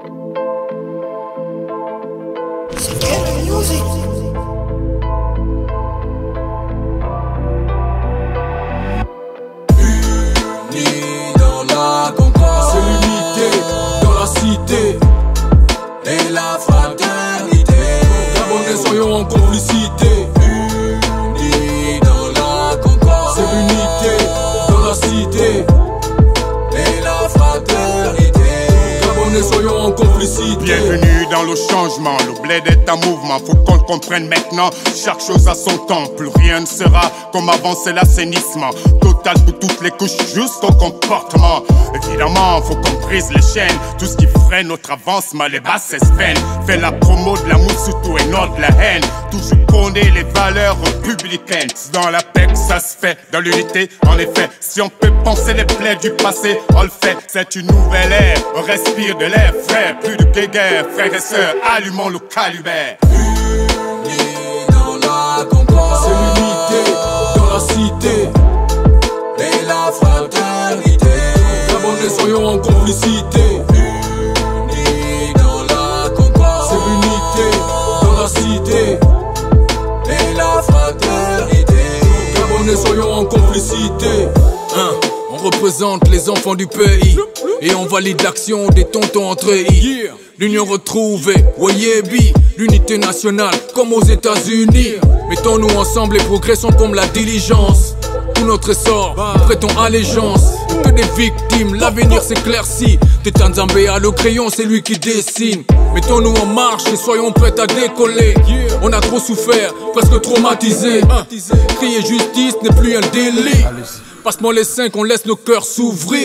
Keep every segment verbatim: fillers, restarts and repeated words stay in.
Unis dans la concorde, c'est l'unité dans la cité et la fraternité. Gabonais, soyons en complicité. Unis dans la concorde, c'est l'unité dans la cité et la fraternité. Gabonais, soyons en complicité. Bienvenue dans le changement, le bled est un mouvement, faut qu'on le comprenne maintenant. Chaque chose a son temps, plus rien ne sera comme avant, c'est l'assainissement total pour toutes les couches jusqu'au comportement. Évidemment, faut qu'on brise les chaînes, tout ce qui freine notre avancement, les basses peine. Fait la promo de l'amour surtout et non de la haine. Toujours prôner les valeurs républicaines. Dans la paix que ça se fait, dans l'unité, en effet. Si on peut penser les plaies du passé, on le fait. C'est une nouvelle ère, on respire de l'air frais. Plus de guéguerre, frères et sœurs, allumons le calibert. Unis dans la concorde, c'est l'unité dans la cité et la fraternité. Gabonais, soyons en complicité. Unis dans la concorde, c'est l'unité dans la cité et la fraternité. Gabonais, soyons en complicité. Hein, on représente les enfants du pays et on valide l'action des tontons entre I. L'union retrouvée, Wayebi, l'unité nationale comme aux États-Unis. Mettons-nous ensemble et progressons comme la diligence. Tout notre essor, prêtons allégeance. Que des victimes, l'avenir s'éclaircit. Tétan Zambéa, le crayon, c'est lui qui dessine. Mettons-nous en marche et soyons prêts à décoller. On a trop souffert, presque traumatisé. Crier justice n'est plus un délit. Passe-moi les cinq, on laisse nos cœurs s'ouvrir.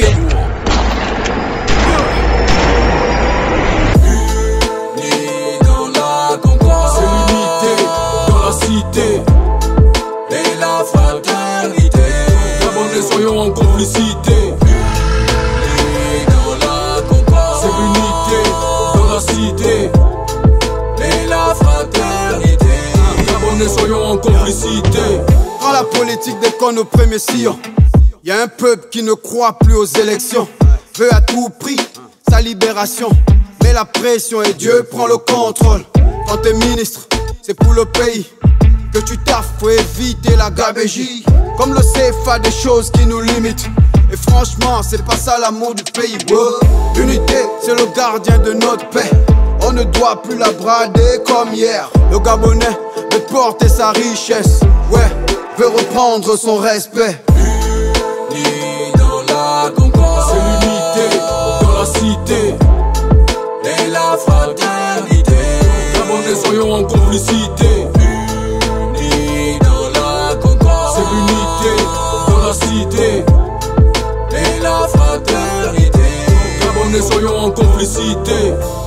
Unis dans la concorde, c'est l'unité dans la cité et la fraternité. Gabonais, soyons en complicité. Unis dans la concorde, c'est l'unité dans la cité et la fraternité. Gabonais, soyons en complicité. Quand la politique déconne au premier sillon, y a un peuple qui ne croit plus aux élections, veut à tout prix sa libération, mais la pression et Dieu prend le contrôle. Quand t'es ministre, c'est pour le pays que tu taffes, faut éviter la gabégie. Comme le C F A, des choses qui nous limitent. Et franchement, c'est pas ça l'amour du pays, bro. L'unité, c'est le gardien de notre paix. On ne doit plus la brader comme hier. Le Gabonais veut porter sa richesse, ouais, veut reprendre son respect. Unis dans la concorde, c'est l'unité dans la cité et la fraternité. Gabonais, soyons en complicité. Unis dans la concorde, c'est l'unité dans la cité et la fraternité. Gabonais, soyons en complicité.